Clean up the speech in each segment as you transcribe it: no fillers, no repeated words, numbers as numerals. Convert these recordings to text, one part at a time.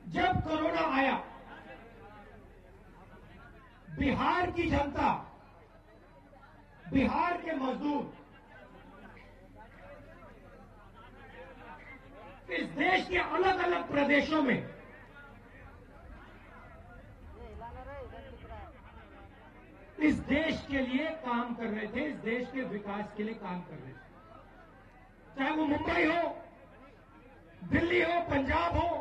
जब कोरोना आया, बिहार की जनता, बिहार के मजदूर इस देश के अलग अलग प्रदेशों में इस देश के लिए काम कर रहे थे, इस देश के विकास के लिए काम कर रहे थे। चाहे वो मुंबई हो, दिल्ली हो, पंजाब हो,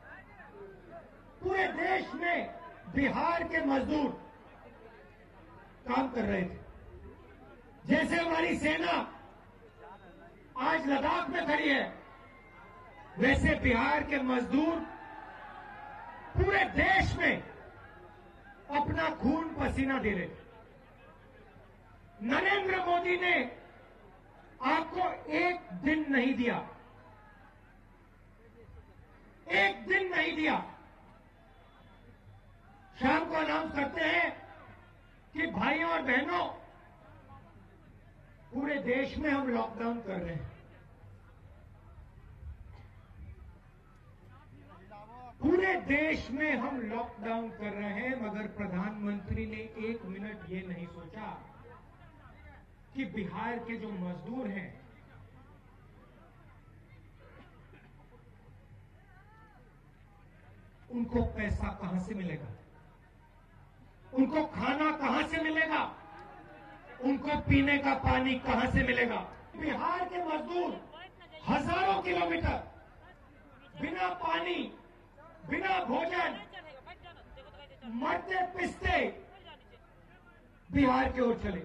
पूरे देश में बिहार के मजदूर काम कर रहे थे। जैसे हमारी सेना आज लद्दाख में खड़ी है, वैसे बिहार के मजदूर पूरे देश में अपना खून पसीना दे रहे थे। नरेंद्र मोदी ने आपको एक दिन नहीं दिया, एक दिन नहीं दिया। शाम को अनाउंस करते हैं कि भाइयों और बहनों, पूरे देश में हम लॉकडाउन कर रहे हैं। पूरे देश में हम लॉकडाउन कर रहे हैं, मगर प्रधानमंत्री ने एक मिनट ये नहीं सोचा कि बिहार के जो मजदूर हैं, उनको पैसा कहां से मिलेगा, उनको खाना कहां से मिलेगा, उनको पीने का पानी कहां से मिलेगा। बिहार के मजदूर हजारों किलोमीटर बिना पानी, बिना भोजन, मरते पिसते बिहार की ओर चले।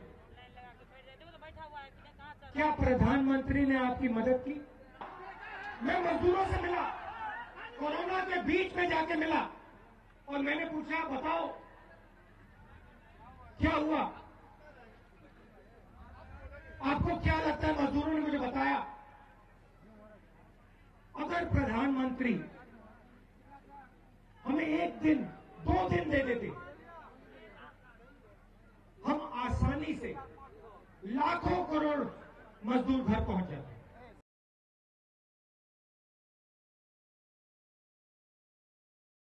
क्या प्रधानमंत्री ने आपकी मदद की? मैं मजदूरों से मिला, कोरोना के बीच में जाके मिला, और मैंने पूछा, बताओ क्या हुआ, आपको क्या लगता है? मजदूरों ने मुझे बताया, अगर प्रधानमंत्री हमें एक दिन, 2 दिन दे देते, हम आसानी से लाखों करोड़ मजदूर घर पहुंच जाते।